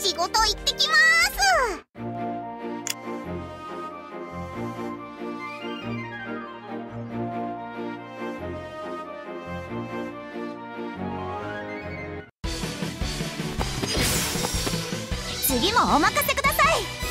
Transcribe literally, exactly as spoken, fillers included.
仕事行ってきまーす。次もお任せください。